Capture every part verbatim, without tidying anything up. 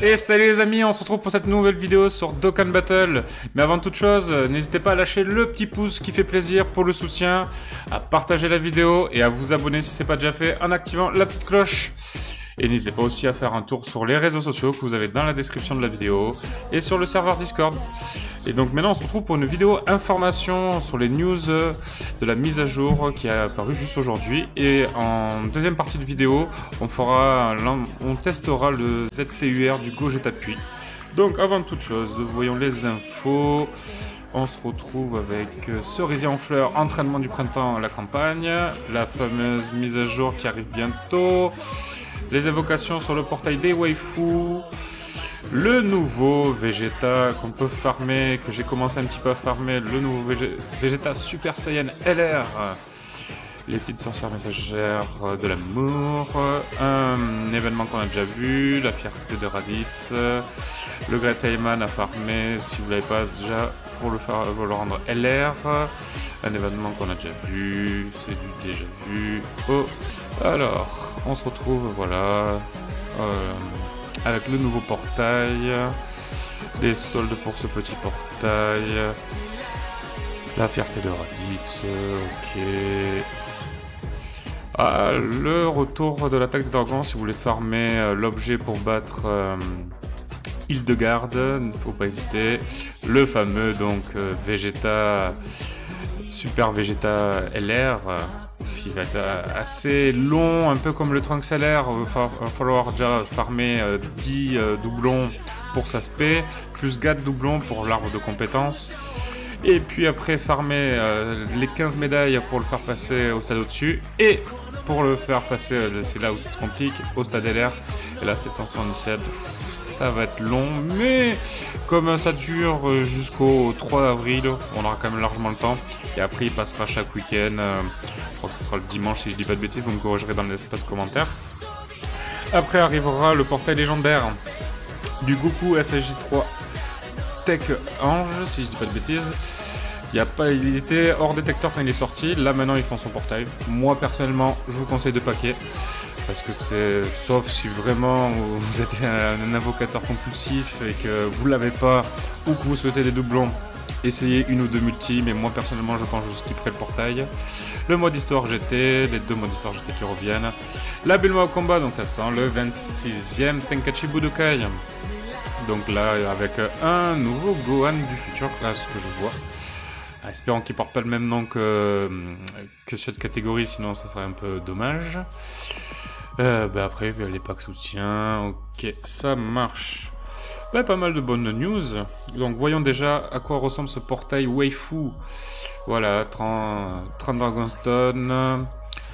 Et salut les amis, on se retrouve pour cette nouvelle vidéo sur Dokkan Battle. Mais avant toute chose, n'hésitez pas à lâcher le petit pouce qui fait plaisir pour le soutien, à partager la vidéo et à vous abonner si ce n'est pas déjà fait en activant la petite cloche. Et n'hésitez pas aussi à faire un tour sur les réseaux sociaux que vous avez dans la description de la vidéo et sur le serveur Discord. Et donc maintenant on se retrouve pour une vidéo information sur les news de la mise à jour qui a apparu juste aujourd'hui. Et en deuxième partie de vidéo, on fera, on testera le Z T U R du Gogeta Puy. Donc avant toute chose, voyons les infos. On se retrouve avec Cerisier en fleurs, entraînement du printemps à la campagne, la fameuse mise à jour qui arrive bientôt, les évocations sur le portail des waifus, le nouveau Vegeta qu'on peut farmer, que j'ai commencé un petit peu à farmer, le nouveau Vegeta Super Saiyan L R, les petites sorcières messagères de l'amour, un événement qu'on a déjà vu, la fierté de Raditz, le Great Saiyaman à farmer si vous l'avez pas déjà pour le, faire, pour le rendre L R, un événement qu'on a déjà vu, c'est du déjà vu. Oh, alors on se retrouve voilà euh, avec le nouveau portail, des soldes pour ce petit portail, la fierté de Raditz, ok. Ah, le retour de l'attaque des dragons si vous voulez farmer euh, l'objet pour battre euh, Hildegarde, il ne faut pas hésiter. Le fameux donc euh, Vegeta, Super Vegeta L R, euh, qui va être euh, assez long, un peu comme le Trunks L R. Il va, va falloir déjà farmer euh, dix euh, doublons pour sa spé, plus quatre doublons pour l'arbre de compétences. Et puis après farmer euh, les quinze médailles pour le faire passer au stade au-dessus. Et pour le faire passer, c'est là où ça se complique, au stade L R. Et là sept cent soixante-dix-sept, ça va être long. Mais comme ça dure jusqu'au trois avril, on aura quand même largement le temps. Et après il passera chaque week-end. Euh, je crois que ce sera le dimanche si je dis pas de bêtises, vous me corrigerez dans l'espace commentaire. Après arrivera le portail légendaire du Goku S J trois Tech Ange, si je dis pas de bêtises. Il, y a pas, il était hors détecteur quand il est sorti, là maintenant ils font son portail. Moi personnellement, je vous conseille de paquer. Parce que c'est, sauf si vraiment vous êtes un, un invocateur compulsif et que vous l'avez pas, ou que vous souhaitez des doublons, essayez une ou deux multi, mais moi personnellement je pense que je skipperai le portail. Le mode histoire G T, les deux modes histoire G T qui reviennent. La Bulma au combat, donc ça sent le vingt-sixième Tenkaichi Budokai. Donc là, avec un nouveau Gohan du futur, là, ce que je vois. Espérons qu'il porte pas le même nom que, que cette catégorie, sinon ça serait un peu dommage. Euh, bah après, bah, les packs soutien, ok, ça marche. Bah, pas mal de bonnes news. Donc voyons déjà à quoi ressemble ce portail waifu. Voilà, trente, trente Dragonstone.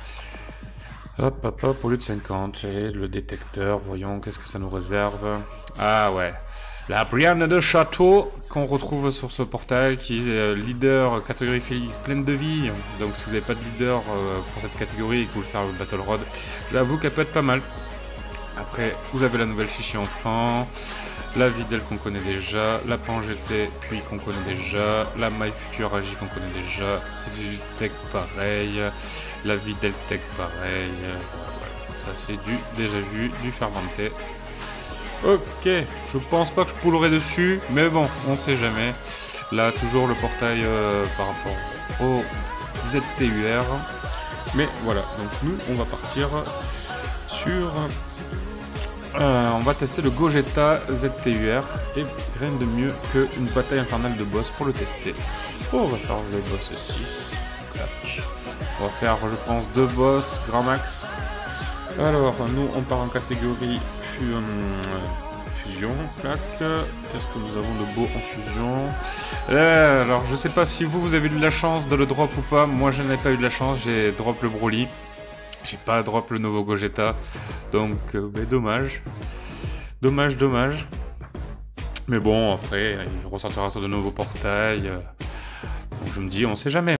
Hop, hop, hop, au lieu de cinquante. Et le détecteur, voyons, qu'est-ce que ça nous réserve. Ah ouais, la Brianne de Château qu'on retrouve sur ce portail qui est leader catégorie fille pleine de vie. Donc si vous n'avez pas de leader euh, pour cette catégorie et que vous voulez faire le Battle Road, j'avoue qu'elle peut être pas mal. Après, vous avez la nouvelle Chichi Enfant, la Videl qu'on connaît déjà, la Pan G T puis qu'on connaît déjà, la My Future Agi qu'on connaît déjà, C dix-huit Tech pareil, la Videl Tech pareil, voilà, ça c'est du déjà vu, du fermenté. Ok, je pense pas que je poulerai dessus, mais bon, on sait jamais. Là, toujours le portail euh, par rapport au Z T U R. Mais voilà, donc nous, on va partir sur... Euh, on va tester le Gogeta Z T U R. Et rien de mieux qu'une bataille infernale de boss pour le tester. Oh, on va faire le boss six. Clac. On va faire, je pense, deux boss, grand max. Alors, nous, on part en catégorie... fusion, clac. Qu'est-ce que nous avons de beau en fusion? euh, Alors, je sais pas si vous, vous avez eu de la chance de le drop ou pas. Moi, je n'ai pas eu de la chance. J'ai drop le Broly. J'ai pas drop le nouveau Gogeta. Donc, euh, ben, dommage. Dommage, dommage. Mais bon, après, il ressortira sur de nouveaux portails. Donc, je me dis, on sait jamais.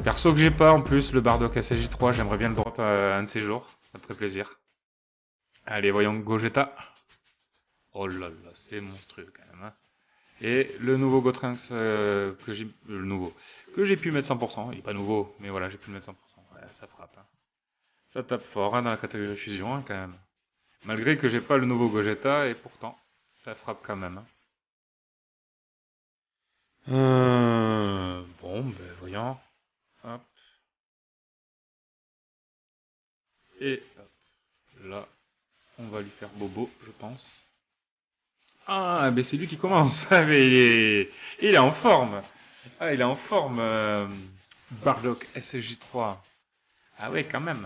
Perso que j'ai pas en plus, le Bardock S J trois, j'aimerais bien le drop euh, un de ces jours, ça me ferait plaisir. Allez, voyons Gogeta. Oh là là, c'est monstrueux quand même. Hein. Et le nouveau Gotrunks euh, que j'ai, le nouveau, que j'ai pu mettre cent pour cent. Il est pas nouveau, mais voilà, j'ai pu le mettre cent pour cent. Ouais, ça frappe. Hein. Ça tape fort hein, dans la catégorie fusion hein, quand même. Malgré que j'ai pas le nouveau Gogeta, et pourtant, ça frappe quand même. Hein. Euh, bon, ben voyons. Hop. Et hop. Là, on va lui faire bobo, je pense. Ah, ben c'est lui qui commence. Ah, mais il est, il est en forme. Ah, il est en forme. Euh... Bardock S J trois. Ah ouais, quand même.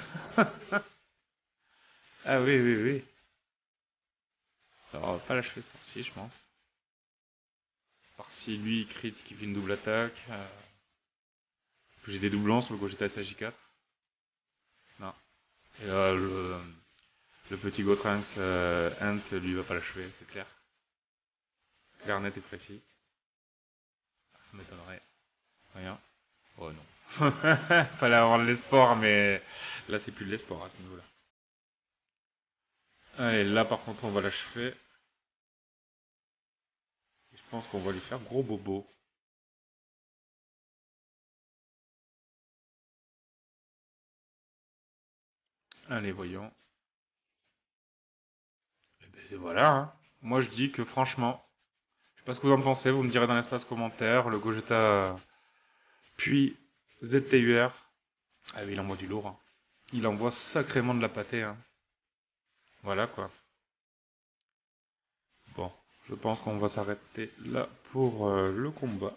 Ah oui, oui, oui. Alors, on va pas l'achever ce tour-ci, je pense. Par si lui, il crit, qui fait une double attaque. Euh... J'ai des doublons sur le Gogeta S J quatre. Non. Et là, le, le petit Gotrunks euh, Ant, lui, va pas l'achever, c'est clair. Clair, net et précis. Ça m'étonnerait. Rien. Oh non. Fallait avoir de l'espoir, mais là, c'est plus de l'espoir à ce niveau-là. Allez, là, par contre, on va l'achever. Je pense qu'on va lui faire gros bobo. Allez, voyons. Et ben, voilà. Hein. Moi, je dis que franchement, je sais pas ce que vous en pensez, vous me direz dans l'espace commentaire. Le Gogeta, puis Z T U R. Ah oui, il envoie du lourd. Hein. Il envoie sacrément de la pâtée. Hein. Voilà quoi. Bon, je pense qu'on va s'arrêter là pour euh, le combat.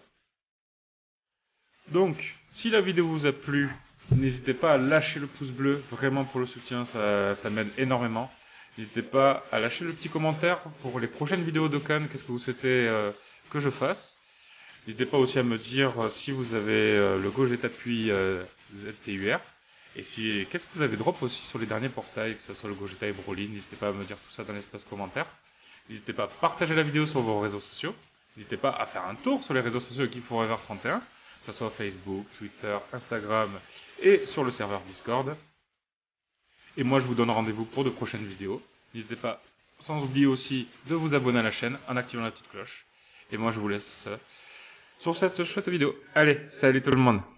Donc, si la vidéo vous a plu, n'hésitez pas à lâcher le pouce bleu, vraiment pour le soutien, ça, ça m'aide énormément. N'hésitez pas à lâcher le petit commentaire pour les prochaines vidéos d'Okan, qu'est-ce que vous souhaitez euh, que je fasse. N'hésitez pas aussi à me dire euh, si vous avez euh, le Gogeta depuis euh, Z T U R. Et si, qu'est-ce que vous avez drop aussi sur les derniers portails, que ce soit le Gogeta et Broly. N'hésitez pas à me dire tout ça dans l'espace commentaire. N'hésitez pas à partager la vidéo sur vos réseaux sociaux. N'hésitez pas à faire un tour sur les réseaux sociaux Geek Forever trente et un, que ce soit Facebook, Twitter, Instagram et sur le serveur Discord. Et moi, je vous donne rendez-vous pour de prochaines vidéos. N'hésitez pas, sans oublier aussi, de vous abonner à la chaîne en activant la petite cloche. Et moi, je vous laisse sur cette chouette vidéo. Allez, salut tout le monde!